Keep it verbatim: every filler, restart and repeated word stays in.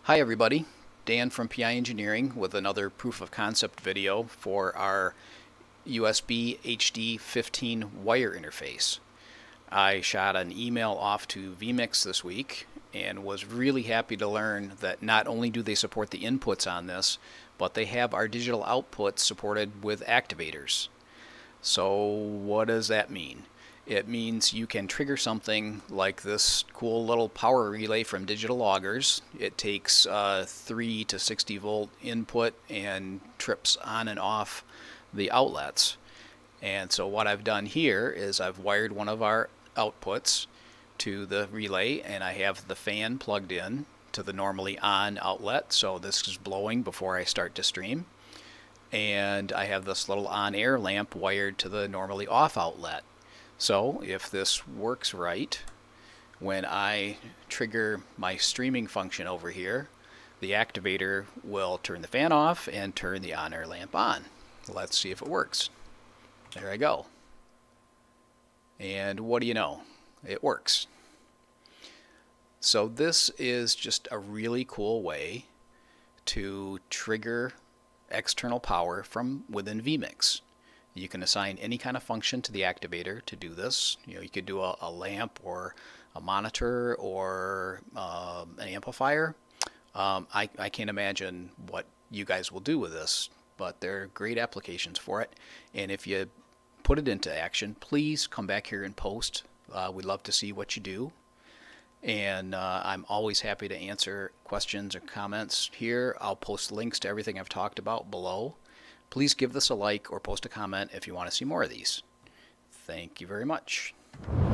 Hi everybody, Dan from P I Engineering with another proof of concept video for our U S B H D fifteen wire interface. I shot an email off to vMix this week and was really happy to learn that not only do they support the inputs on this, but they have our digital outputs supported with activators. So what does that mean? It means you can trigger something like this cool little power relay from Digital Loggers. It takes uh, three to sixty volt input and trips on and off the outlets. And so what I've done here is I've wired one of our outputs to the relay, and I have the fan plugged in to the normally on outlet, so this is blowing before I start to stream. And I have this little on air lamp wired to the normally off outlet. So if this works right, when I trigger my streaming function over here, the activator will turn the fan off and turn the on-air lamp on. Let's see if it works. There I go. And what do you know? It works. So this is just a really cool way to trigger external power from within vMix. You can assign any kind of function to the activator to do this. You know, you could do a, a lamp or a monitor or um, an amplifier. Um, I, I can't imagine what you guys will do with this, but there are great applications for it. And if you put it into action, please come back here and post. Uh, we'd love to see what you do. And uh, I'm always happy to answer questions or comments here. I'll post links to everything I've talked about below. Please give this a like or post a comment if you want to see more of these. Thank you very much.